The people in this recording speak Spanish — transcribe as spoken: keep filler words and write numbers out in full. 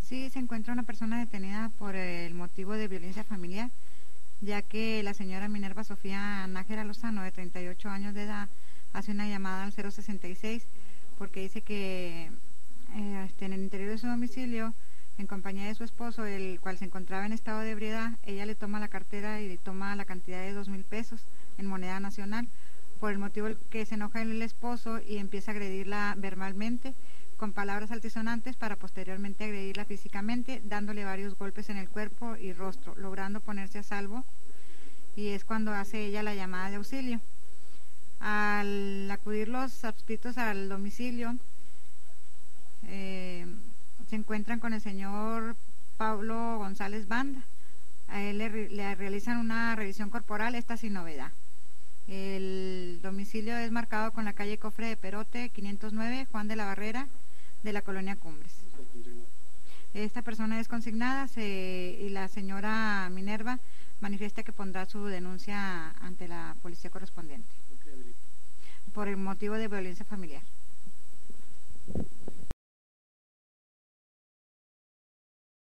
Sí, se encuentra una persona detenida por el motivo de violencia familiar, ya que la señora Minerva Sofía Nájera Lozano, de treinta y ocho años de edad, hace una llamada al cero sesenta y seis porque dice que eh, este, en el interior de su domicilio, en compañía de su esposo, el cual se encontraba en estado de ebriedad, ella le toma la cartera y le toma la cantidad de dos mil pesos en moneda nacional, por el motivo que se enoja el esposo y empieza a agredirla verbalmente con palabras altisonantes para posteriormente agredirla físicamente, dándole varios golpes en el cuerpo y rostro, logrando ponerse a salvo, y es cuando hace ella la llamada de auxilio. Al acudir los adscritos al domicilio, eh, se encuentran con el señor Pablo González Banda. A él le, le realizan una revisión corporal, esta sin novedad. El domicilio es marcado con la calle Cofre de Perote, quinientos nueve, Juan de la Barrera, de la colonia Cumbres. Esta persona es consignada se, y la señora Minerva manifiesta que pondrá su denuncia ante la policía correspondiente por el motivo de violencia familiar.